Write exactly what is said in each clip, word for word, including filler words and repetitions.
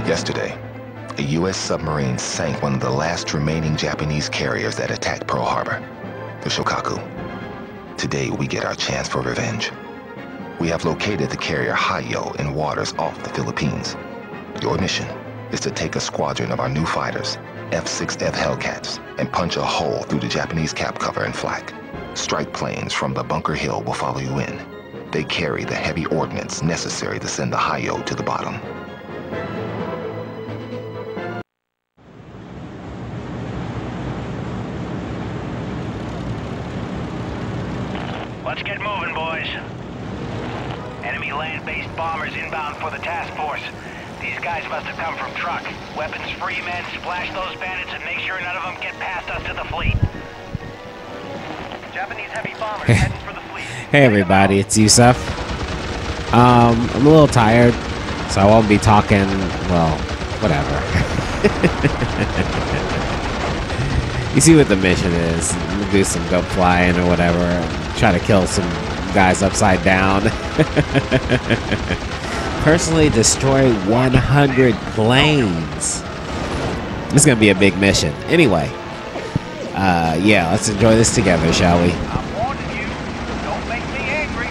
Yesterday, a U S submarine sank one of the last remaining Japanese carriers that attacked Pearl Harbor, the Shokaku. Today, we get our chance for revenge. We have located the carrier Hiyo in waters off the Philippines. Your mission is to take a squadron of our new fighters, F six F Hellcats, and punch a hole through the Japanese cap cover and flak. Strike planes from the Bunker Hill will follow you in. They carry the heavy ordnance necessary to send the Hiyo to the bottom. Let's get moving, boys. Enemy land-based bombers inbound for the task force. These guys must have come from truck. Weapons-free men, splash those bandits and make sure none of them get past us to the fleet. Japanese heavy bombers heading for the fleet. Hey everybody, it's Yusuf. Um, I'm a little tired, so I won't be talking, well, whatever. You see what the mission is. We'll do some go flying or whatever, and try to kill some guys upside down. Personally destroy one hundred planes. This is gonna be a big mission. Anyway, uh, yeah, let's enjoy this together, shall we? I'm warning you, don't make me angry.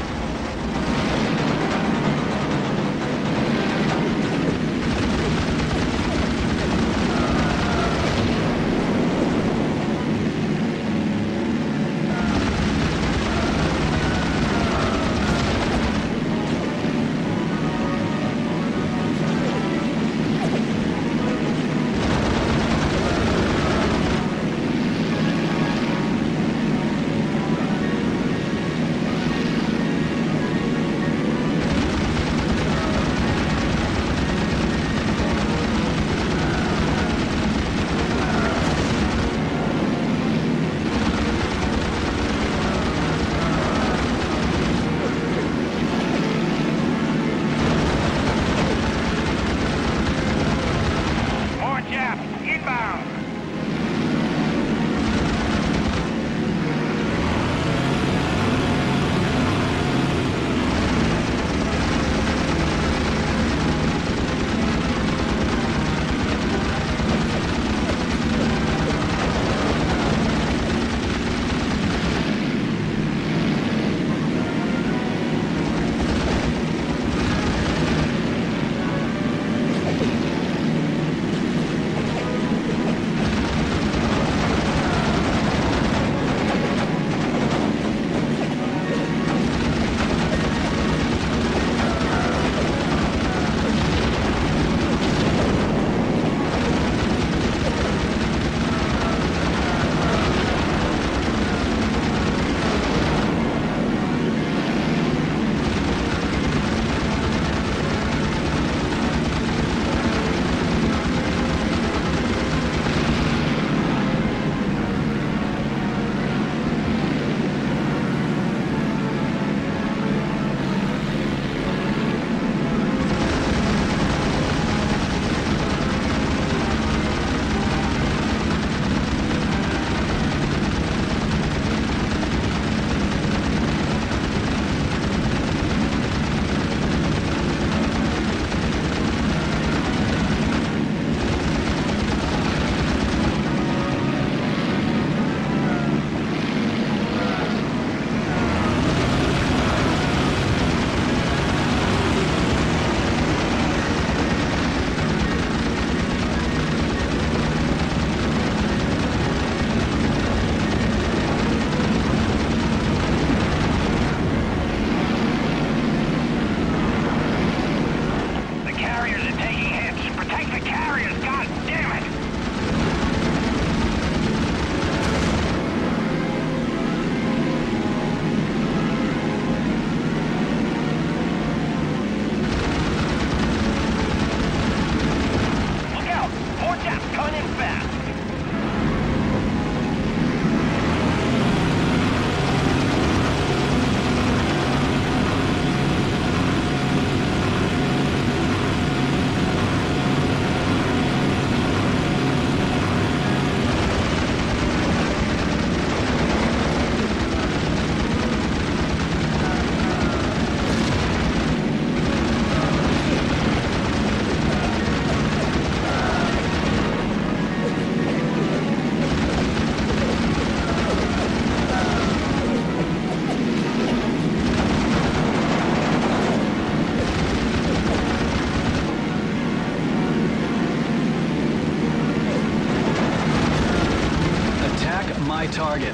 target.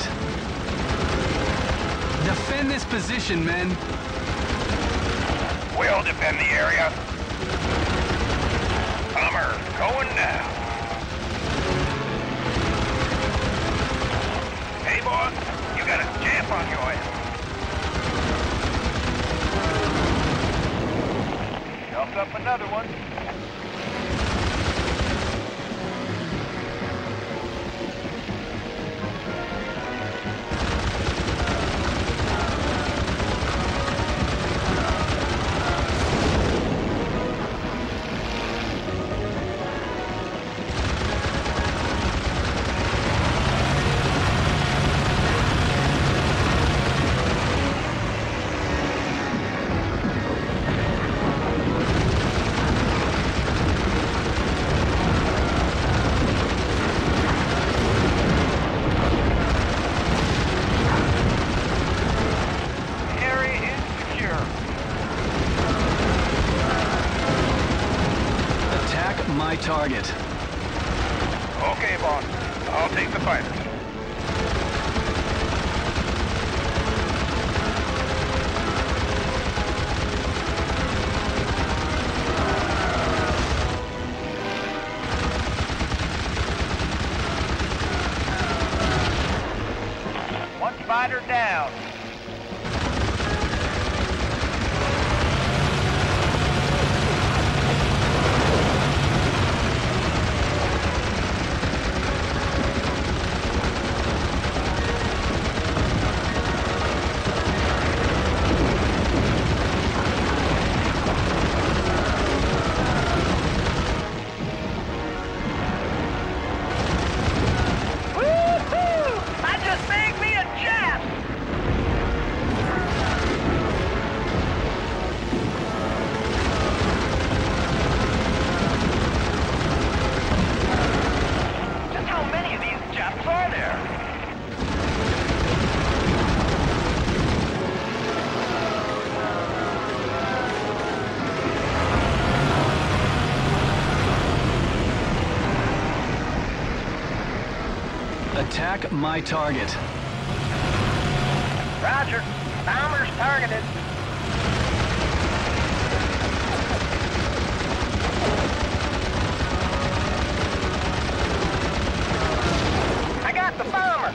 Defend this position, men. We'll defend the area. Bomber, going now. Hey, boss, you got a jam on your ass. Jumped up another one. Target. Okay, boss. I'll take the fighters. One fighter down. Attack my target. Roger. Bombers targeted. I got the bomber.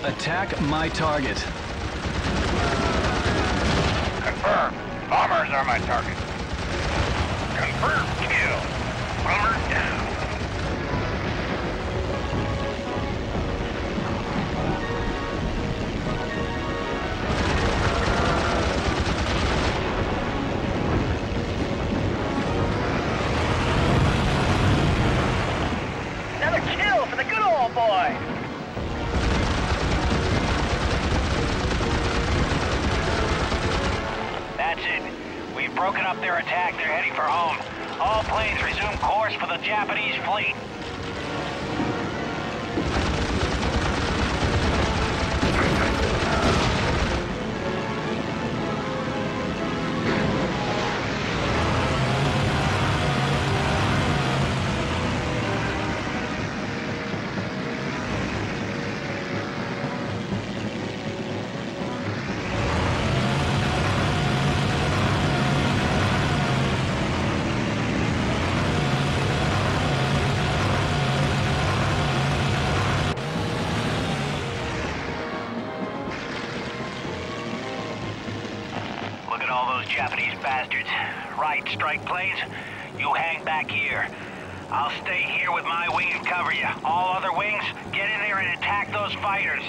Attack my target. Confirm. Bombers are my target. Confirm kill. Bomber down. Another kill for the good old boy. That's it. We've broken up their attack. They're heading for home. All planes resume course for the Japanese fleet. Japanese bastards. Right, strike planes. You hang back here. I'll stay here with my wing and cover you. All other wings, get in there and attack those fighters.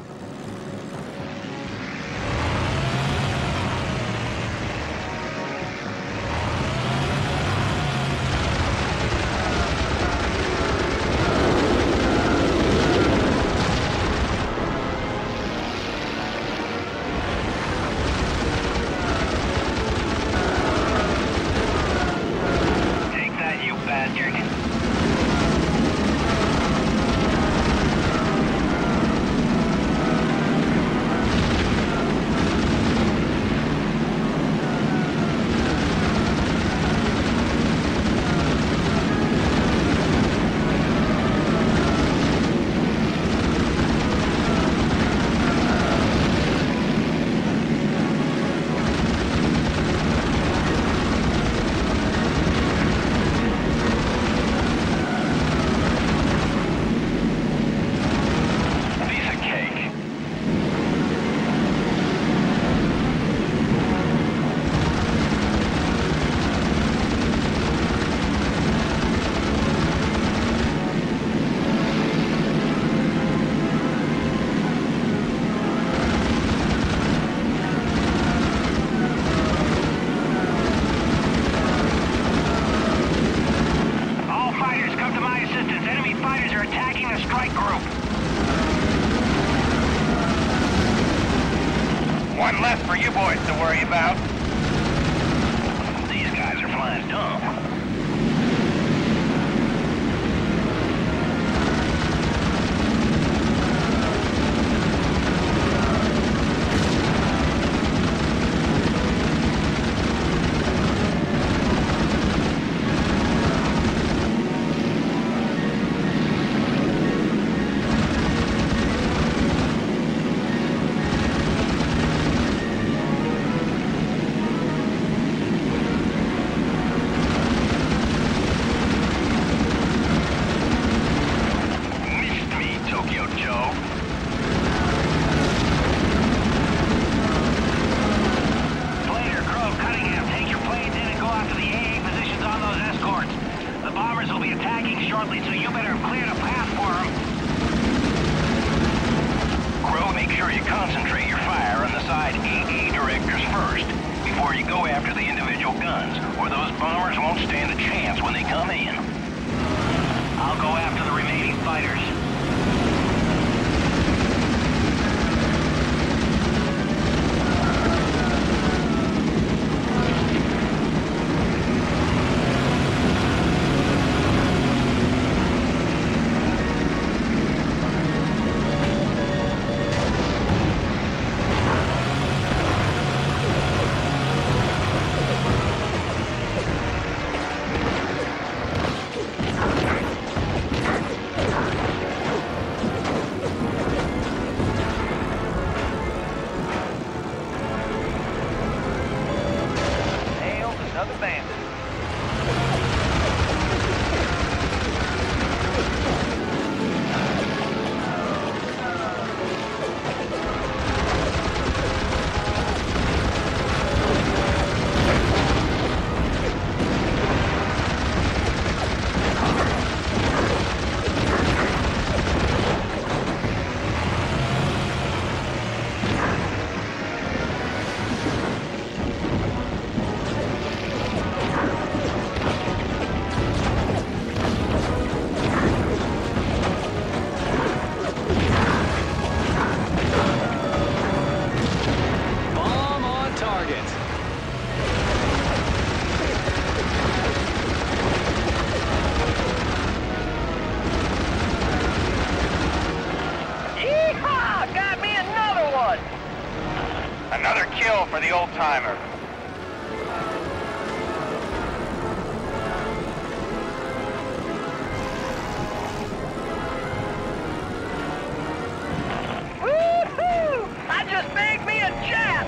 One left for you boys to worry about. These guys are flying dumb. Shortly, so you better clear the path for them. Crowe, make sure you concentrate your fire on the side A A directors first, before you go after the individual guns, or those bombers won't stand a chance when they come in. I'll go after the remaining fighters. timer. Woo-hoo! I just made me a Jap!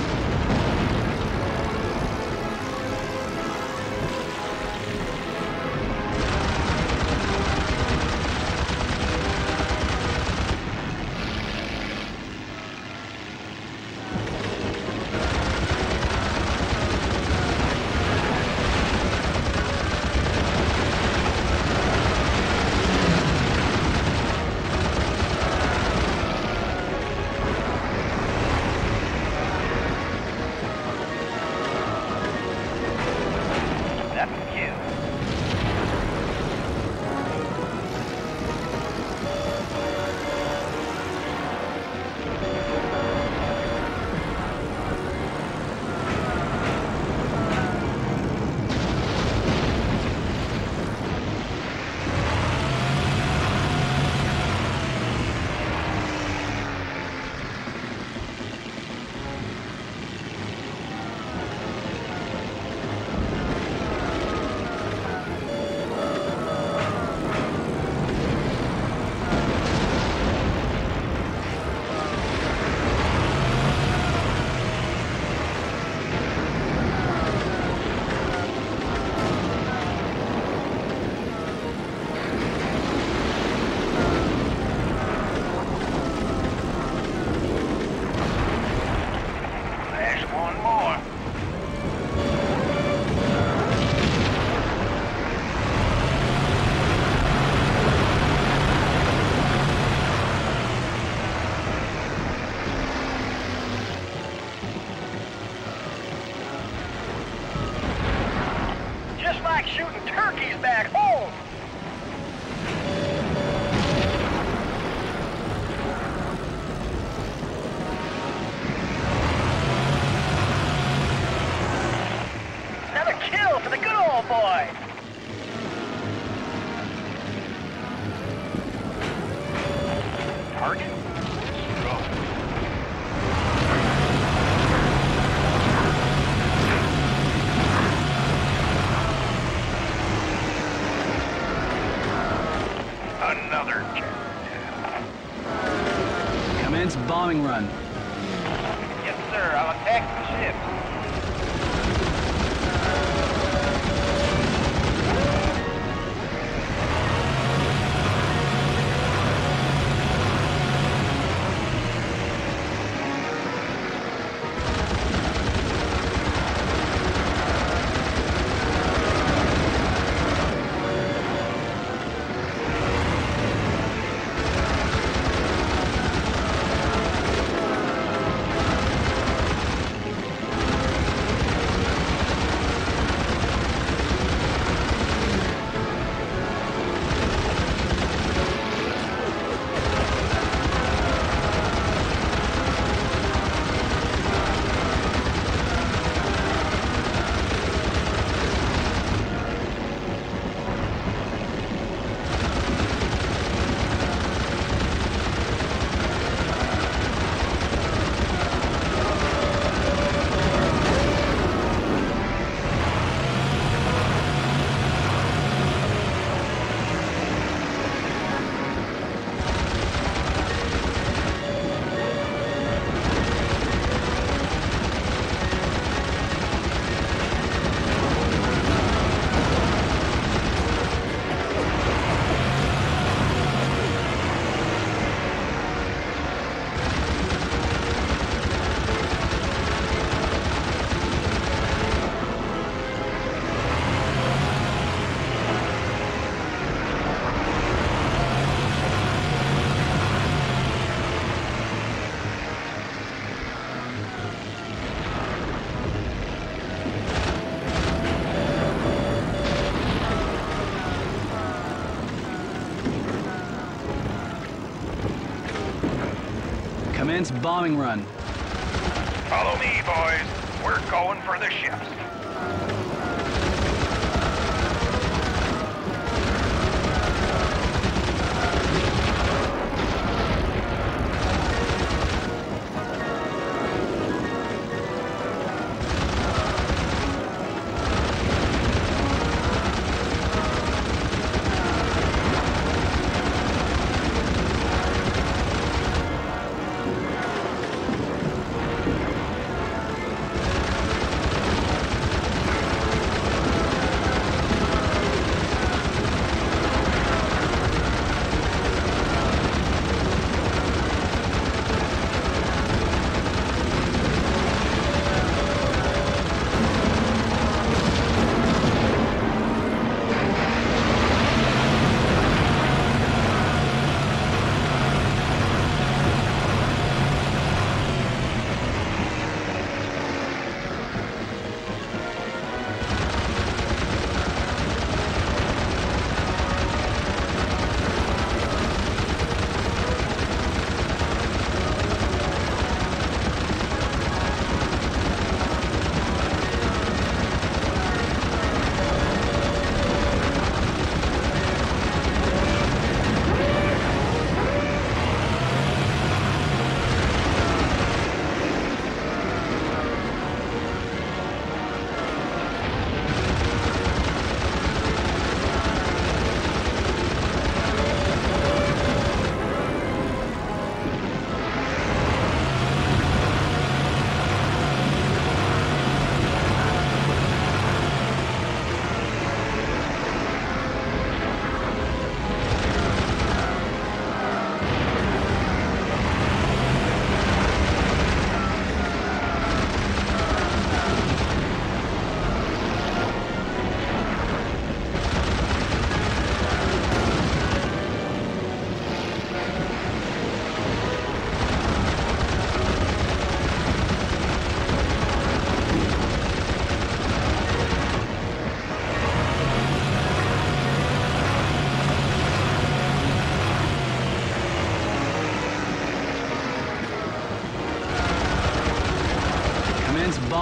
Shooting turkeys back home! Another kill for the good old boy! Target? Another jet. Commence bombing run. Yes, sir. I'll attack the ship. Commence bombing run. Follow me, boys. We're going for the ships.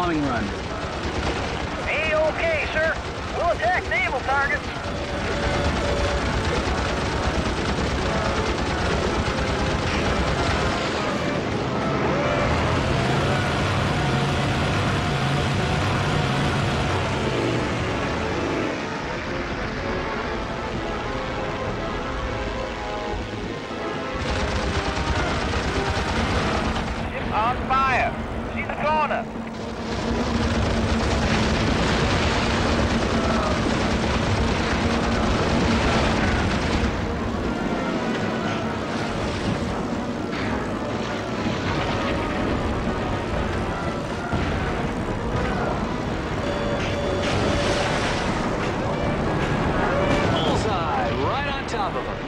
bombing run. A-okay, sir. We'll attack naval targets. On fire! See the corner! Bullseye, right on top of him.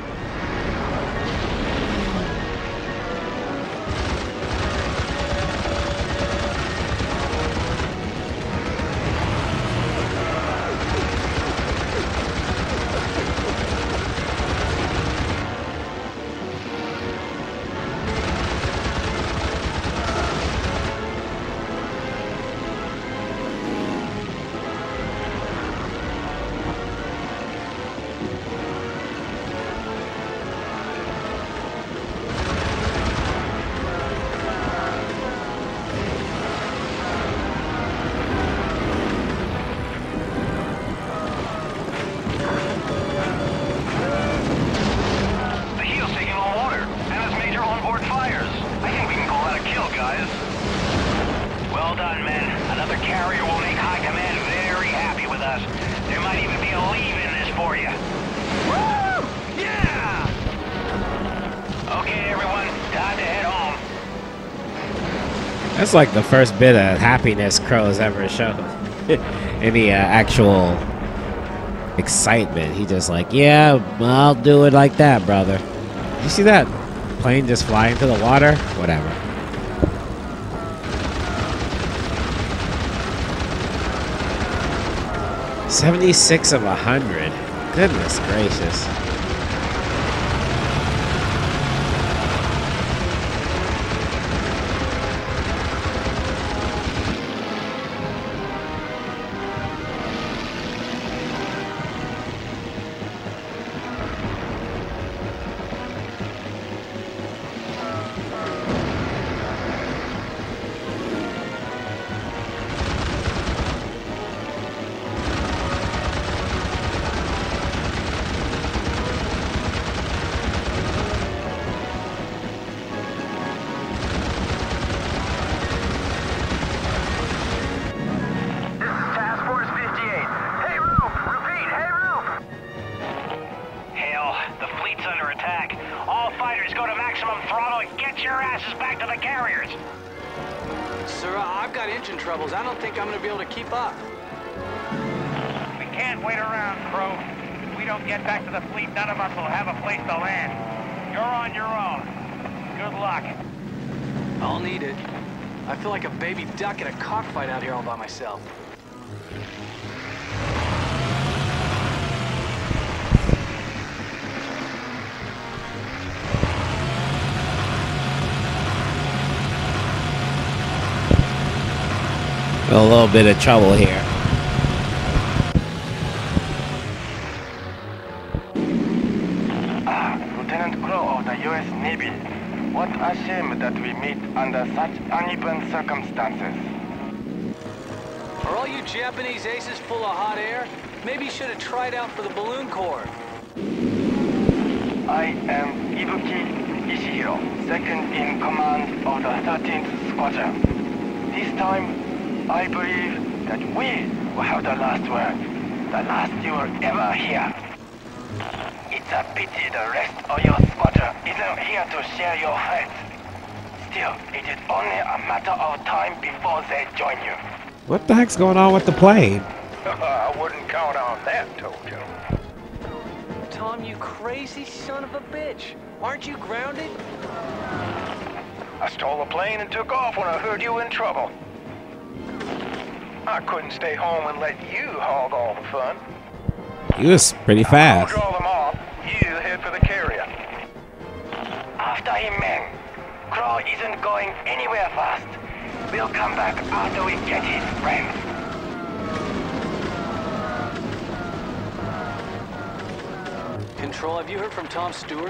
That's like the first bit of happiness Crowe's ever shown. Any uh, actual excitement. He just like, yeah, I'll do it like that, brother. You see that plane just fly into the water? Whatever. seventy-six of a hundred. Goodness gracious. I don't think I'm gonna be able to keep up. We can't wait around, Crowe. If we don't get back to the fleet, none of us will have a place to land. You're on your own. Good luck. I'll need it. I feel like a baby duck in a cockfight out here all by myself. A little bit of trouble here. Ah, Lieutenant Crowe of the U S Navy. What a shame that we meet under such uneven circumstances. Are all you Japanese aces full of hot air? Maybe you should have tried out for the balloon corps. I am Izuki Hiyo, second in command of the thirteenth Squadron. This time, I believe that we will have the last word. The last you will ever hear. It's a pity the rest of your squadron isn't here to share your fate. Still, it is only a matter of time before they join you. What the heck's going on with the plane? I wouldn't count on that, told you. Tom, you crazy son of a bitch. Aren't you grounded? I stole a plane and took off when I heard you were in trouble. I couldn't stay home and let you hog all the fun. He was pretty fast. I'll draw them off. You head for the carrier. After him, men. Crowe isn't going anywhere fast. We'll come back after we get his friends. Control, have you heard from Tom Stewart?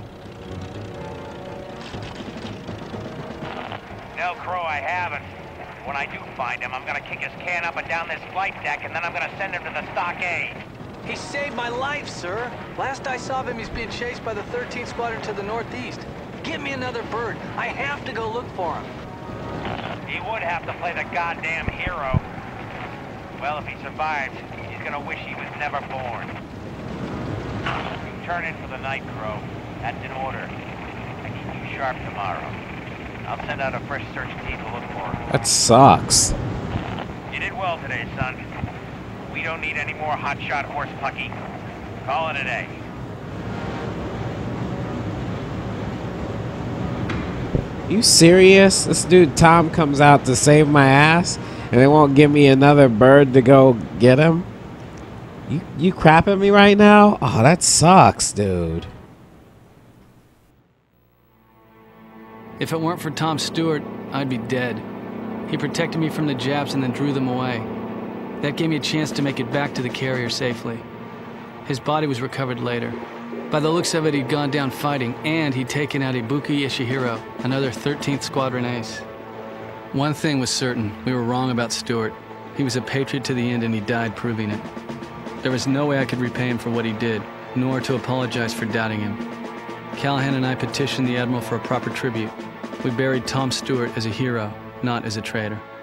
No, Crowe, I haven't. When I do find him, I'm gonna kick his can up and down this flight deck, and then I'm gonna send him to the stockade. He saved my life, sir. Last I saw of him, he's being chased by the thirteenth Squadron to the northeast. Get me another bird. I have to go look for him. He would have to play the goddamn hero. Well, if he survives, he's gonna wish he was never born. You turn in for the night, Crowe. That's in order. I keep you sharp tomorrow. I'll send out a fresh search team to look for him. That sucks. You did well today, son. We don't need any more hotshot horse pucky. Call it a day. You serious? This dude Tom comes out to save my ass, and they won't give me another bird to go get him? You you crapping me right now? Oh, that sucks, dude. If it weren't for Tom Stewart, I'd be dead. He protected me from the Japs and then drew them away. That gave me a chance to make it back to the carrier safely. His body was recovered later. By the looks of it, he'd gone down fighting, and he'd taken out Ibuki Ishihiro, another thirteenth Squadron ace. One thing was certain, we were wrong about Stewart. He was a patriot to the end, and he died proving it. There was no way I could repay him for what he did, nor to apologize for doubting him. Callahan and I petitioned the Admiral for a proper tribute. We buried Tom Stewart as a hero, not as a traitor.